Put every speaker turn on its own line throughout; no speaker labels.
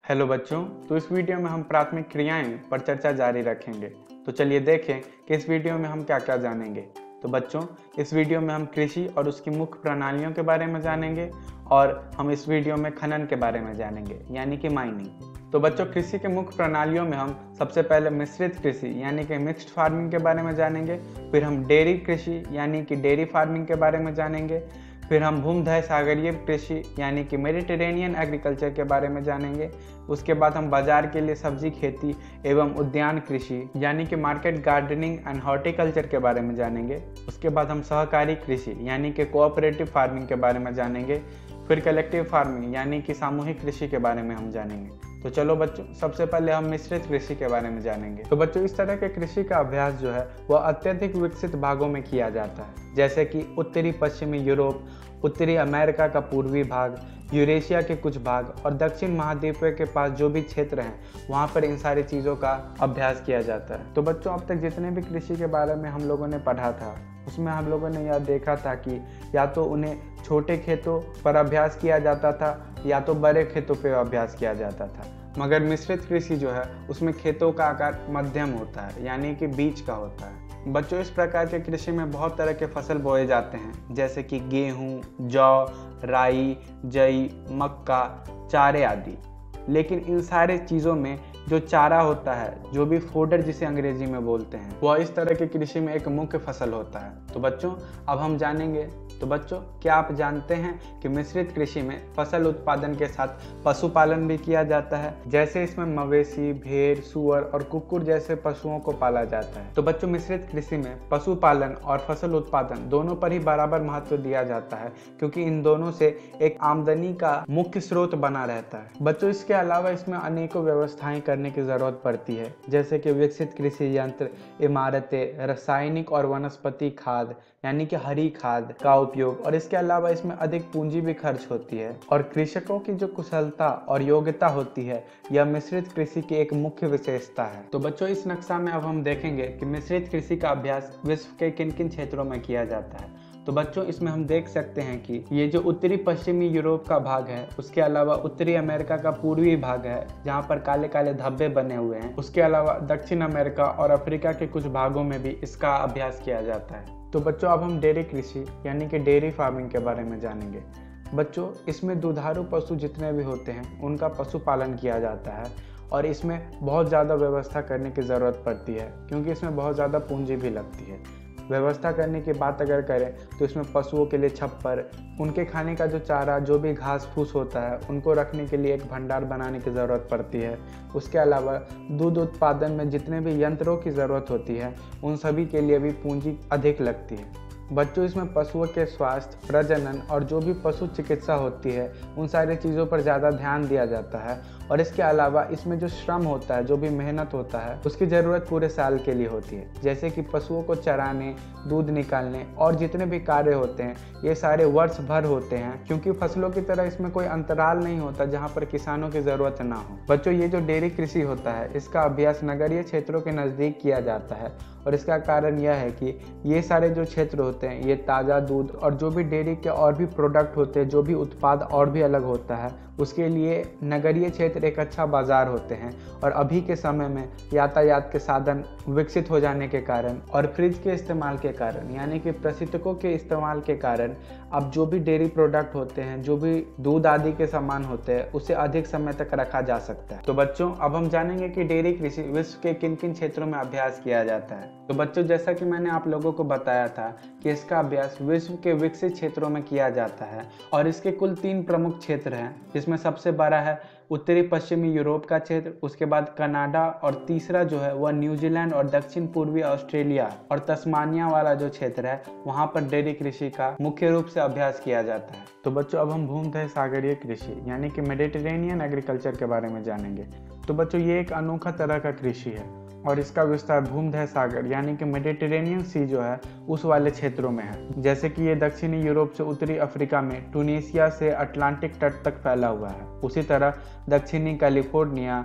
Hello बच्चों, तो इस वीडियो में हम प्राथमिक क्रियाएं पर चर्चा जारी रखेंगे। तो चलिए देखें कि इस वीडियो में हम क्या क्या जानेंगे। तो बच्चों, इस वीडियो में हम कृषि और उसकी मुख्य प्रणालियों के बारे में जानेंगे और हम इस वीडियो में खनन के बारे में जानेंगे, यानी कि माइनिंग। तो बच्चों, कृषि के मुख्य प्रणालियों में हम सबसे पहले मिश्रित कृषि यानी कि मिक्स्ड फार्मिंग के बारे में जानेंगे। फिर हम डेयरी कृषि यानी कि डेयरी फार्मिंग के बारे में जानेंगे। फिर हम भूमध्य सागरीय कृषि यानी कि मेडिटेरेनियन एग्रीकल्चर के बारे में जानेंगे। उसके बाद हम बाजार के लिए सब्जी खेती एवं उद्यान कृषि यानी कि मार्केट गार्डनिंग एंड हॉर्टिकल्चर के बारे में जानेंगे। उसके बाद हम सहकारी कृषि यानी कि कोऑपरेटिव फार्मिंग के बारे में जानेंगे। फिर कलेक्टिव फार्मिंग यानी कि सामूहिक कृषि के बारे में हम जानेंगे। तो चलो बच्चों, सबसे पहले हम मिश्रित कृषि के बारे में जानेंगे। तो बच्चों, इस तरह के कृषि का अभ्यास जो है वह अत्यधिक विकसित भागों में किया जाता है, जैसे कि उत्तरी पश्चिमी यूरोप, उत्तरी अमेरिका का पूर्वी भाग, यूरेशिया के कुछ भाग और दक्षिण महाद्वीप के पास जो भी क्षेत्र हैं वहाँ पर इन सारी चीज़ों का अभ्यास किया जाता है। तो बच्चों, अब तक जितने भी कृषि के बारे में हम लोगों ने पढ़ा था उसमें हम लोगों ने यह देखा था कि या तो उन्हें छोटे खेतों पर अभ्यास किया जाता था या तो बड़े खेतों पर अभ्यास किया जाता था। मगर मिश्रित कृषि जो है उसमें खेतों का आकार मध्यम होता है, यानी कि बीच का होता है। बच्चों, इस प्रकार के कृषि में बहुत तरह के फसल बोए जाते हैं, जैसे कि गेहूं, जौ, राई, जई, मक्का, चारे आदि। लेकिन इन सारे चीज़ों में जो चारा होता है, जो भी फोडर जिसे अंग्रेजी में बोलते हैं, वह इस तरह की कृषि में एक मुख्य फसल होता है। तो बच्चों, अब हम जानेंगे। तो बच्चों, क्या आप जानते हैं कि मिश्रित कृषि में फसल उत्पादन के साथ पशुपालन भी किया जाता है? जैसे इसमें मवेशी, भेड़, सूअर और कुक्कुर जैसे पशुओं को पाला जाता है। तो बच्चों, मिश्रित कृषि में पशुपालन और फसल उत्पादन दोनों पर ही बराबर महत्व दिया जाता है, क्योंकि इन दोनों से एक आमदनी का मुख्य स्रोत बना रहता है। बच्चों, इसके अलावा इसमें अनेकों व्यवस्थाएं करने की जरूरत पड़ती है, जैसे कि विकसित कृषि यंत्र, इमारतें, रासायनिक और वनस्पति खाद यानी कि हरी खाद का उपयोग, और इसके अलावा इसमें अधिक पूंजी भी खर्च होती है। और कृषकों की जो कुशलता और योग्यता होती है, यह मिश्रित कृषि की एक मुख्य विशेषता है। तो बच्चों, इस नक्शा में अब हम देखेंगे कि मिश्रित कृषि का अभ्यास विश्व के किन किन क्षेत्रों में किया जाता है। तो बच्चों, इसमें हम देख सकते हैं कि ये जो उत्तरी पश्चिमी यूरोप का भाग है, उसके अलावा उत्तरी अमेरिका का पूर्वी भाग है जहाँ पर काले काले धब्बे बने हुए हैं, उसके अलावा दक्षिण अमेरिका और अफ्रीका के कुछ भागों में भी इसका अभ्यास किया जाता है। तो बच्चों, अब हम डेयरी कृषि यानी कि डेयरी फार्मिंग के बारे में जानेंगे। बच्चों, इसमें दुधारू पशु जितने भी होते हैं उनका पशुपालन किया जाता है और इसमें बहुत ज़्यादा व्यवस्था करने की ज़रूरत पड़ती है, क्योंकि इसमें बहुत ज़्यादा पूंजी भी लगती है। व्यवस्था करने की बात अगर करें तो इसमें पशुओं के लिए छप्पर, उनके खाने का जो चारा, जो भी घास फूस होता है, उनको रखने के लिए एक भंडार बनाने की ज़रूरत पड़ती है। उसके अलावा दूध उत्पादन में जितने भी यंत्रों की ज़रूरत होती है उन सभी के लिए भी पूंजी अधिक लगती है। बच्चों, इसमें पशुओं के स्वास्थ्य, प्रजनन और जो भी पशु चिकित्सा होती है उन सारी चीज़ों पर ज़्यादा ध्यान दिया जाता है। और इसके अलावा इसमें जो श्रम होता है, जो भी मेहनत होता है, उसकी ज़रूरत पूरे साल के लिए होती है, जैसे कि पशुओं को चराने, दूध निकालने और जितने भी कार्य होते हैं ये सारे वर्ष भर होते हैं, क्योंकि फसलों की तरह इसमें कोई अंतराल नहीं होता जहाँ पर किसानों की ज़रूरत ना हो। बच्चों, ये जो डेयरी कृषि होता है इसका अभ्यास नगरीय क्षेत्रों के नज़दीक किया जाता है, और इसका कारण यह है कि ये सारे जो क्षेत्र होते हैं ये ताज़ा दूध और जो भी डेयरी के और भी प्रोडक्ट होते हैं, जो भी उत्पाद और भी अलग होता है, उसके लिए नगरीय क्षेत्र एक अच्छा बाजार होते हैं। और अभी के समय में यातायात के साधन विकसित हो जाने के कारण और फ्रिज के इस्तेमाल के कारण, यानी कि प्रशीतकों के इस्तेमाल के कारण, अब जो भी डेयरी प्रोडक्ट होते हैं, जो भी दूध आदि के सामान होते हैं, उसे अधिक समय तक रखा जा सकता है। तो बच्चों, अब हम जानेंगे कि डेयरी कृषि विश्व के किन किन क्षेत्रों में अभ्यास किया जाता है। तो बच्चों, जैसा कि मैंने आप लोगों को बताया था कि इसका अभ्यास विश्व के विकसित क्षेत्रों में किया जाता है, और इसके कुल 3 प्रमुख क्षेत्र हैं, जिसमें सबसे बड़ा है उत्तरी पश्चिमी यूरोप का क्षेत्र, उसके बाद कनाडा, और तीसरा जो है वह न्यूजीलैंड और दक्षिण पूर्वी ऑस्ट्रेलिया और तस्मानिया वाला जो क्षेत्र है, वहाँ पर डेयरी कृषि का मुख्य रूप से अभ्यास किया जाता है। तो बच्चों, अब हम भूमध्य सागरीय कृषि यानी कि मेडिटेरेनियन एग्रीकल्चर के बारे में जानेंगे। तो बच्चों, ये एक अनोखा तरह का कृषि है और इसका विस्तार भूमध्य सागर यानी कि मेडिटेरेनियन सी जो है उस वाले क्षेत्रों में है, जैसे कि ये दक्षिणी यूरोप से उत्तरी अफ्रीका में टूनीसिया से अटलांटिक तट तक फैला हुआ है। उसी तरह दक्षिणी कैलिफोर्निया,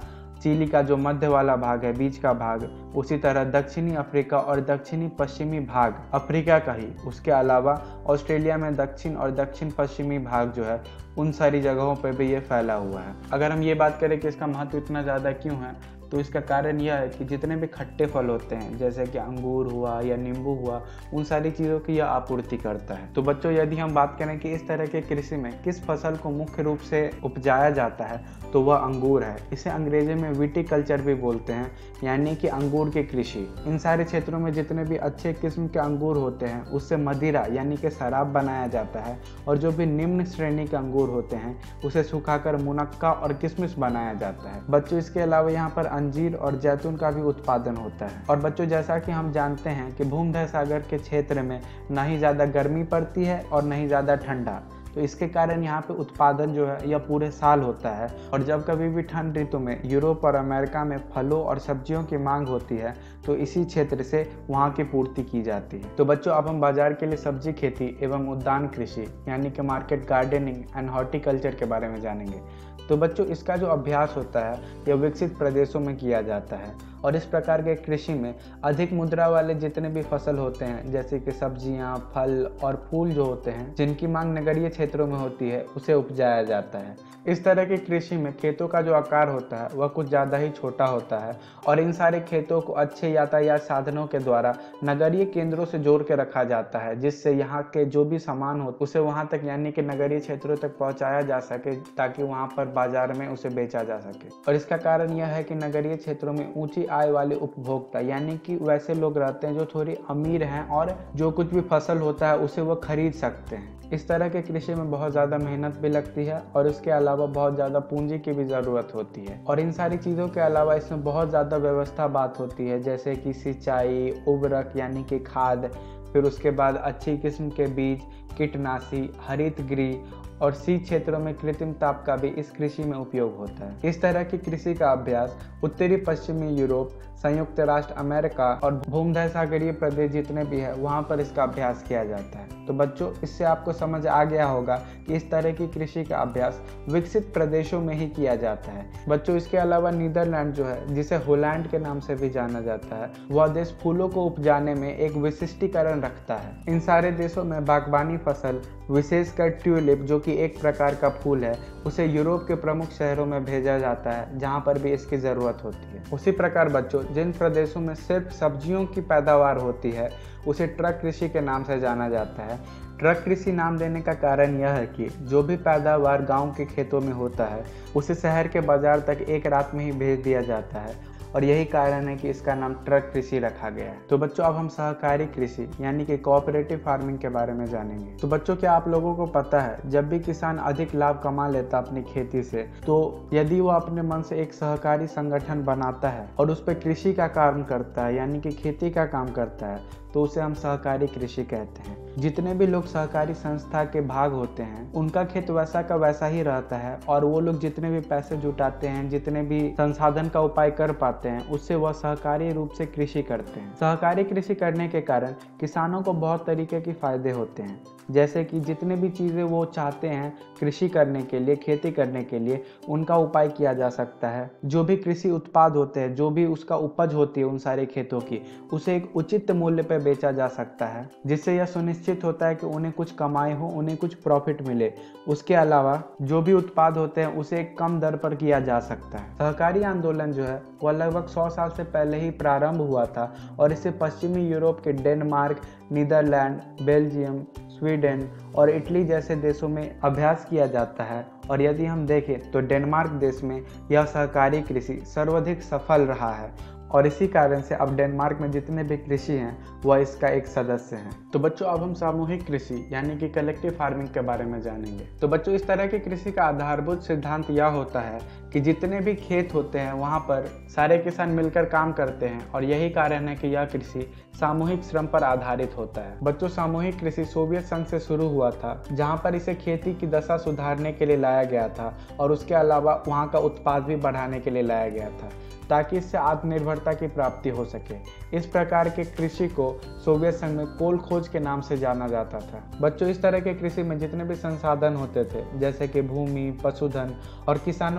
चिली का जो मध्य वाला भाग है, बीच का भाग, उसी तरह दक्षिणी अफ्रीका और दक्षिणी पश्चिमी भाग अफ्रीका का ही, उसके अलावा ऑस्ट्रेलिया में दक्षिण और दक्षिण पश्चिमी भाग जो है उन सारी जगहों पर भी ये फैला हुआ है। अगर हम ये बात करें कि इसका महत्व इतना ज़्यादा क्यों है, तो इसका कारण यह है कि जितने भी खट्टे फल होते हैं जैसे कि अंगूर हुआ या नींबू हुआ, उन सारी चीज़ों की यह आपूर्ति करता है। तो बच्चों, यदि हम बात करें कि इस तरह के कृषि में किस फसल को मुख्य रूप से उपजाया जाता है, तो वह अंगूर है। इसे अंग्रेजी में विटीकल्चर भी बोलते हैं, यानी कि अंगूर की कृषि। इन सारे क्षेत्रों में जितने भी अच्छे किस्म के अंगूर होते हैं उससे मदिरा यानी कि शराब बनाया जाता है, और जो भी निम्न श्रेणी के अंगूर होते हैं उसे सुखाकर मुनक्का और किशमिश बनाया जाता है। बच्चों, इसके अलावा यहाँ पर अंजीर और जैतून का भी उत्पादन होता है। और बच्चों, जैसा कि हम जानते हैं कि भूमध्य सागर के क्षेत्र में ना ही ज़्यादा गर्मी पड़ती है और ना ही ज़्यादा ठंडा, तो इसके कारण यहाँ पे उत्पादन जो है यह पूरे साल होता है। और जब कभी भी ठंड ऋतु में यूरोप और अमेरिका में फलों और सब्जियों की मांग होती है, तो इसी क्षेत्र से वहाँ की पूर्ति की जाती है। तो बच्चों, अब हम बाजार के लिए सब्जी खेती एवं उद्यान कृषि यानी कि मार्केट गार्डनिंग एंड हॉर्टिकल्चर के बारे में जानेंगे। तो बच्चों, इसका जो अभ्यास होता है यह विकसित प्रदेशों में किया जाता है, और इस प्रकार के कृषि में अधिक मुद्रा वाले जितने भी फसल होते हैं जैसे कि सब्जियां, फल और फूल जो होते हैं जिनकी मांग नगरीय क्षेत्रों में होती है, उसे उपजाया जाता है। इस तरह की कृषि में खेतों का जो आकार होता है वह कुछ ज़्यादा ही छोटा होता है, और इन सारे खेतों को अच्छे यातायात साधनों के द्वारा नगरीय केंद्रों से जोड़ के रखा जाता है, जिससे यहाँ के जो भी सामान हो उसे वहाँ तक यानी कि नगरीय क्षेत्रों तक पहुँचाया जा सके, ताकि वहाँ पर बाजार में उसे बेचा जा सके। और इसका कारण यह है कि नगरीय क्षेत्रों में ऊंची आय वाले उपभोक्ता यानी कि वैसे लोग रहते हैं जो थोड़ी अमीर हैं और जो कुछ भी फसल होता है उसे वो खरीद सकते हैं। इस तरह के कृषि में बहुत ज़्यादा मेहनत भी लगती है, और इसके अलावा बहुत ज़्यादा पूंजी की भी ज़रूरत होती है। और इन सारी चीज़ों के अलावा इसमें बहुत ज़्यादा व्यवस्था बात होती है, जैसे कि सिंचाई, उर्वरक यानी कि खाद, फिर उसके बाद अच्छी किस्म के बीज, कीटनाशी, हरित गृह और शीत क्षेत्रों में कृत्रिम ताप का भी इस कृषि में उपयोग होता है। इस तरह की कृषि का अभ्यास उत्तरी पश्चिमी यूरोप, संयुक्त राष्ट्र अमेरिका और भूमध्य सागरीय प्रदेश जितने भी है वहाँ पर इसका अभ्यास किया जाता है। तो बच्चों, इससे आपको समझ आ गया होगा कि इस तरह की कृषि का अभ्यास विकसित प्रदेशों में ही किया जाता है। बच्चों, इसके अलावा नीदरलैंड जो है, जिसे होलैंड के नाम से भी जाना जाता है, वह देश फूलों को उपजाने में एक विशिष्टीकरण रखता है। इन सारे देशों में बागवानी फसल, विशेषकर ट्यूलिप जो कि एक प्रकार का फूल है, उसे यूरोप के प्रमुख शहरों में भेजा जाता है जहां पर भी इसकी ज़रूरत होती है। उसी प्रकार बच्चों, जिन प्रदेशों में सिर्फ सब्जियों की पैदावार होती है उसे ट्रक कृषि के नाम से जाना जाता है। ट्रक कृषि नाम देने का कारण यह है कि जो भी पैदावार गांव के खेतों में होता है उसे शहर के बाजार तक एक रात में ही भेज दिया जाता है, और यही कारण है कि इसका नाम ट्रक कृषि रखा गया है। तो बच्चों, अब हम सहकारी कृषि यानी कि कोऑपरेटिव फार्मिंग के बारे में जानेंगे। तो बच्चों, क्या आप लोगों को पता है, जब भी किसान अधिक लाभ कमा लेता अपनी खेती से, तो यदि वो अपने मन से एक सहकारी संगठन बनाता है और उस पर कृषि का काम करता है यानी कि खेती का काम करता है, तो उसे हम सहकारी कृषि कहते हैं। जितने भी लोग सहकारी संस्था के भाग होते हैं उनका खेत वैसा का वैसा ही रहता है, और वो लोग जितने भी पैसे जुटाते हैं, जितने भी संसाधन का उपाय कर पाते हैं, उससे वह सहकारी रूप से कृषि करते हैं। सहकारी कृषि करने के कारण किसानों को बहुत तरीके के फायदे होते हैं, जैसे कि जितने भी चीज़ें वो चाहते हैं कृषि करने के लिए, खेती करने के लिए, उनका उपाय किया जा सकता है। जो भी कृषि उत्पाद होते हैं, जो भी उसका उपज होती है उन सारे खेतों की, उसे एक उचित मूल्य पर बेचा जा सकता है, जिससे यह सुनिश्चित होता है कि उन्हें कुछ कमाई हो, उन्हें कुछ प्रॉफिट मिले। उसके अलावा जो भी उत्पाद होते हैं उसे एक कम दर पर किया जा सकता है। सहकारी आंदोलन जो है वह लगभग 100 साल से पहले ही प्रारंभ हुआ था, और इसे पश्चिमी यूरोप के डेनमार्क, नीदरलैंड, बेल्जियम, स्वीडन और इटली जैसे देशों में अभ्यास किया जाता है। और यदि हम देखें तो डेनमार्क देश में यह सहकारी कृषि सर्वाधिक सफल रहा है, और इसी कारण से अब डेनमार्क में जितने भी कृषि हैं वह इसका एक सदस्य हैं। तो बच्चों, अब हम सामूहिक कृषि यानी कि कलेक्टिव फार्मिंग के बारे में जानेंगे। तो बच्चों, इस तरह की कृषि का आधारभूत सिद्धांत यह होता है कि जितने भी खेत होते हैं वहाँ पर सारे किसान मिलकर काम करते हैं, और यही कारण है कि यह कृषि सामूहिक श्रम पर आधारित होता है। बच्चों, सामूहिक कृषि सोवियत संघ से शुरू हुआ था, जहाँ पर इसे खेती की दशा सुधारने के लिए लाया गया था, और उसके अलावा वहाँ का उत्पाद भी बढ़ाने के लिए लाया गया था, ताकि इससे आत्मनिर्भरता की प्राप्ति हो सके। इस प्रकार के कृषि को सोवियत संघ में कोल खोज के नाम से जाना जाता था। बच्चों, इस तरह के कृषि में जितने भी संसाधन होते थे, जैसे कि भूमि, पशुधन और किसानों की मेहनत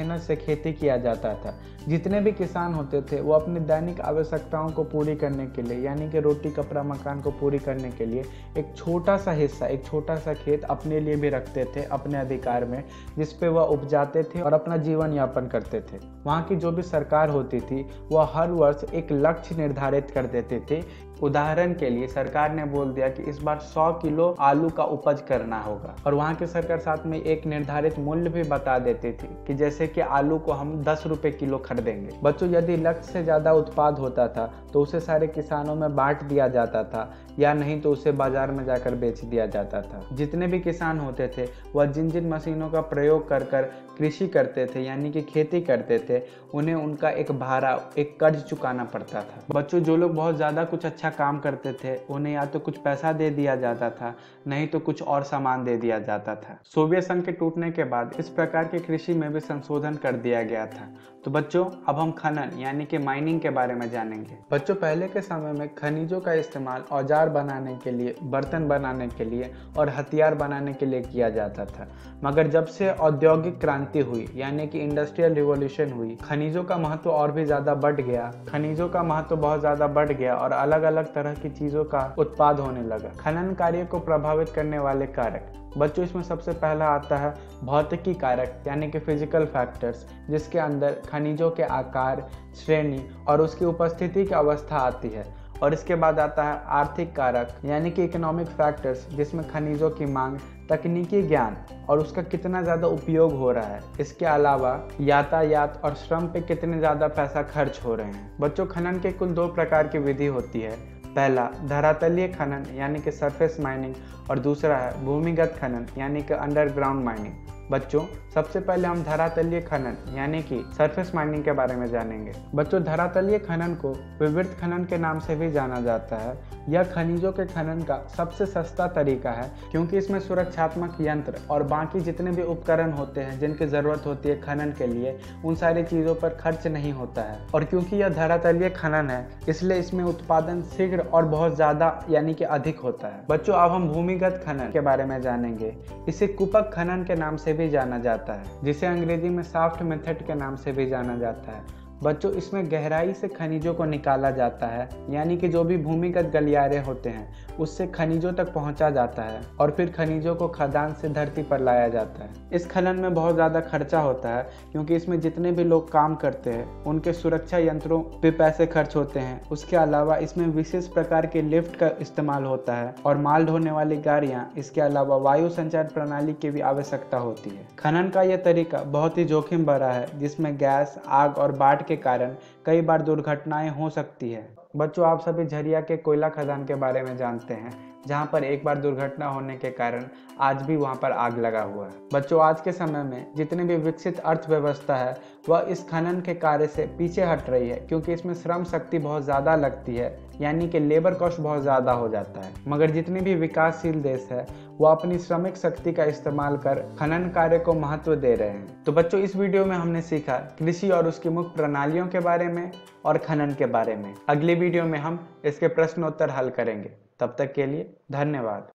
मेहनत से खेती किया जाता था। जितने भी किसान होते थे वो अपनी दैनिक आवश्यकताओं को पूरी करने के लिए, यानी कि रोटी कपड़ा मकान को पूरी करने के लिए एक छोटा सा हिस्सा, एक छोटा सा खेत अपने लिए भी रखते थे अपने अधिकार में, जिस पे वह उपजाते थे और अपना जीवन यापन करते थे। वहाँ की जो भी सरकार होती थी वह हर वर्ष एक लक्ष्य निर्धारित कर देते थे। उदाहरण के लिए सरकार ने बोल दिया कि इस बार 100 किलो आलू का उपज करना होगा, और वहाँ की सरकार साथ में एक निर्धारित मूल्य भी बता देती थी कि जैसे कि आलू को हम 10 रुपए किलो खरीदेंगे। बच्चों, यदि लक्ष्य से ज़्यादा उत्पाद होता था तो उसे सारे किसानों में बांट दिया जाता था, या नहीं तो उसे बाजार में जाकर बेच दिया जाता था। जितने भी किसान होते थे वह जिन जिन मशीनों का प्रयोग कर कर कृषि करते थे, यानी कि खेती करते थे, उन्हें उनका एक भाड़ा, एक कर्ज चुकाना पड़ता था। बच्चों, जो लोग बहुत ज़्यादा कुछ अच्छा काम करते थे उन्हें या तो कुछ पैसा दे दिया जाता था, नहीं तो कुछ और सामान दे दिया जाता था। सोवियत संघ के टूटने के बाद इस प्रकार की कृषि में भी संशोधन कर दिया गया था। तो बच्चों, अब हम खनन यानी कि माइनिंग के बारे में जानेंगे। बच्चों, पहले के समय में खनिजों का इस्तेमाल औजार बनाने के लिए, बर्तन बनाने के लिए और हथियार बनाने के लिए किया जाता था। मगर जब से औद्योगिक क्रांति हुई, यानी कि इंडस्ट्रियल रिवॉल्यूशन हुई, खनिजों का महत्व और भी ज़्यादा बढ़ गया। खनिजों का महत्व बहुत ज़्यादा बढ़ गया और अलग अलग तरह की चीज़ों का उत्पाद होने लगा। खनन कार्य को प्रभावित करने वाले कारक, बच्चों, इसमें सबसे पहला आता है भौतिकी कारक, यानी कि फिजिकल फैक्टर्स, जिसके अंदर खनिजों के आकार, श्रेणी और उसकी उपस्थिति की अवस्था आती है। और इसके बाद आता है आर्थिक कारक, यानी कि इकोनॉमिक फैक्टर्स, जिसमें खनिजों की मांग, तकनीकी ज्ञान और उसका कितना ज़्यादा उपयोग हो रहा है। इसके अलावा यातायात और श्रम पे कितने ज़्यादा पैसा खर्च हो रहे हैं। बच्चों, खनन के कुल 2 प्रकार की विधि होती है। पहला धरातलीय खनन यानी कि सरफेस माइनिंग, और दूसरा है भूमिगत खनन यानी कि अंडरग्राउंड माइनिंग। बच्चों, सबसे पहले हम धरातलीय खनन यानी कि सरफेस माइनिंग के बारे में जानेंगे। बच्चों, धरातलीय खनन को विवृत खनन के नाम से भी जाना जाता है। यह खनिजों के खनन का सबसे सस्ता तरीका है, क्योंकि इसमें सुरक्षात्मक यंत्र और बाकी जितने भी उपकरण होते हैं जिनकी ज़रूरत होती है खनन के लिए, उन सारी चीज़ों पर खर्च नहीं होता है। और क्योंकि यह धरातलीय खनन है, इसलिए इसमें उत्पादन शीघ्र और बहुत ज़्यादा यानी कि अधिक होता है। बच्चों, अब हम भूमिगत खनन के बारे में जानेंगे। इसे कूपक खनन के नाम से भी जाना जाता है, जिसे अंग्रेजी में शाफ्ट मेथड के नाम से भी जाना जाता है। बच्चों, इसमें गहराई से खनिजों को निकाला जाता है, यानी कि जो भी भूमिगत गलियारे होते हैं उससे खनिजों तक पहुंचा जाता है और फिर खनिजों को खदान से धरती पर लाया जाता है। इस खनन में बहुत ज़्यादा खर्चा होता है, क्योंकि इसमें जितने भी लोग काम करते हैं उनके सुरक्षा यंत्रों पे पैसे खर्च होते हैं। उसके अलावा इसमें विशेष प्रकार के लिफ्ट का इस्तेमाल होता है और माल ढोने वाली गाड़ियाँ, इसके अलावा वायु संचार प्रणाली की भी आवश्यकता होती है। खनन का यह तरीका बहुत ही जोखिम भरा है, जिसमें गैस, आग और बाढ़ के कारण कई बार दुर्घटनाएं हो सकती है। बच्चों, आप सभी झरिया के कोयला खदान के बारे में जानते हैं, जहां पर एक बार दुर्घटना होने के कारण आज भी वहां पर आग लगा हुआ है। बच्चों, आज के समय में जितनी भी विकसित अर्थव्यवस्था है वह इस खनन के कार्य से पीछे हट रही है, क्योंकि इसमें श्रम शक्ति बहुत ज़्यादा लगती है, यानी कि लेबर कॉस्ट बहुत ज़्यादा हो जाता है। मगर जितने भी विकासशील देश है वो अपनी श्रमिक शक्ति का इस्तेमाल कर खनन कार्य को महत्व दे रहे हैं। तो बच्चों, इस वीडियो में हमने सीखा कृषि और उसकी मुख्य प्रणालियों के बारे में और खनन के बारे में। अगली वीडियो में हम इसके प्रश्नोत्तर हल करेंगे। तब तक के लिए धन्यवाद।